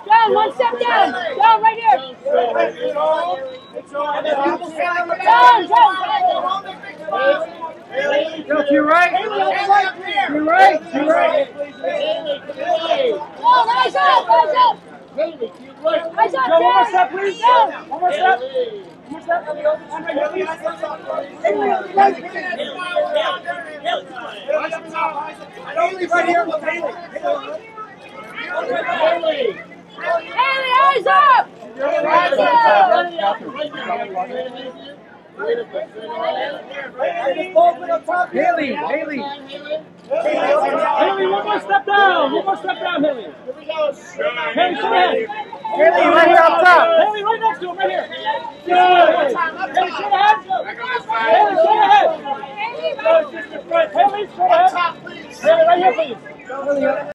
Down, one step down. Down, right here. Down, down. Go to your right. To your right. To your right. Oh, rise up, rise up. Rise up, Go one more step, Barry. please. Down. One more step. One more step. On right here, please. Right here. Haley, eyes up. Eyes up. Haley. Haley, one more step down. One more step down, Haley. Haley, come ahead. Haley, right here up top. Haley, right next to him, right here. Haley, straight ahead. Haley, straight ahead. Haley, straight ahead. Haley, right here, please.